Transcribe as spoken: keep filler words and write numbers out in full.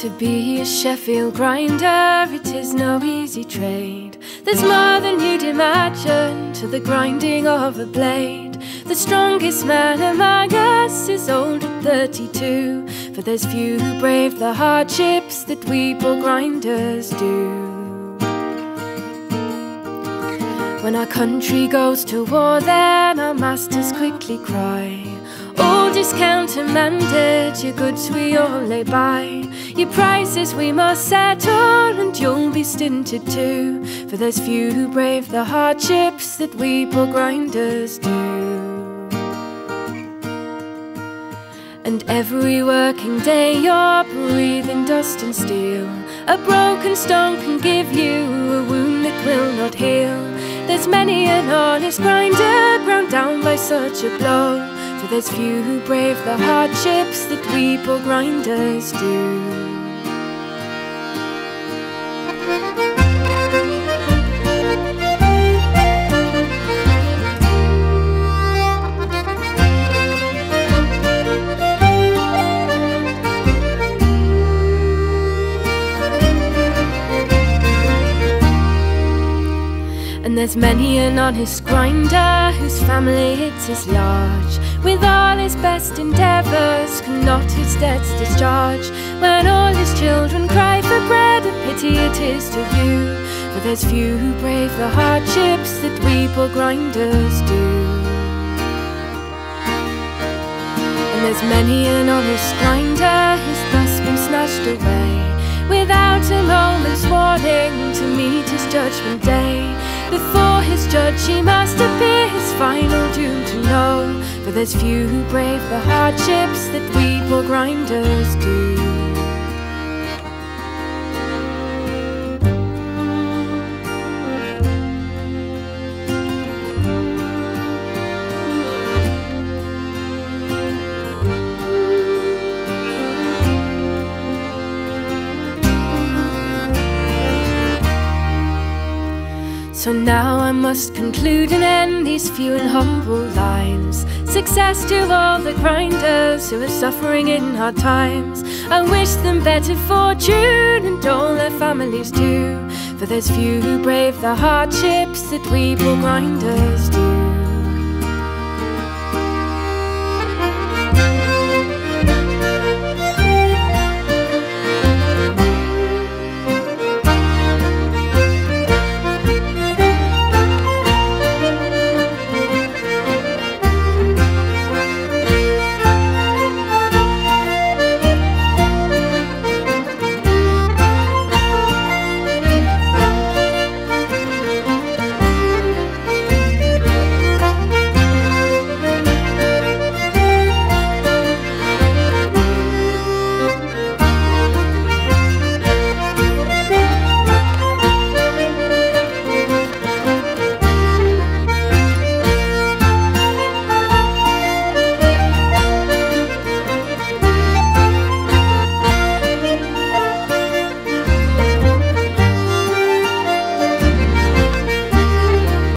To be a Sheffield grinder, it is no easy trade. There's more than you'd imagine to the grinding of a blade. The strongest man among us is old at thirty-two, for there's few who brave the hardships that we poor grinders do. When our country goes to war, then our masters quickly cry, all discount commanded, your goods we all lay by. Your prices we must settle, and you'll be stinted too, for there's few who brave the hardships that we poor grinders do. And every working day you're breathing dust and steel. A broken stone can give you a wound that will not heal. There's many an honest grinder ground down by such a blow, for there's few who brave the hardships that we poor grinders do. And there's many an honest grinder whose family it is large, with all his best endeavours cannot his debts discharge. When all his children cry for bread, a pity it is to view, for there's few who brave the hardships that we poor grinders do. And there's many an honest grinder who's thus been snatched away, without a moment's warning to meet his judgment day. Before his judge he must appear, his final doom to know, for there's few who brave the hardships that we poor grinders do. So now I must conclude and end these few and humble lines. Success to all the grinders who are suffering in hard times. I wish them better fortune and all their families too, for there's few who brave the hardships that we poor grinders do.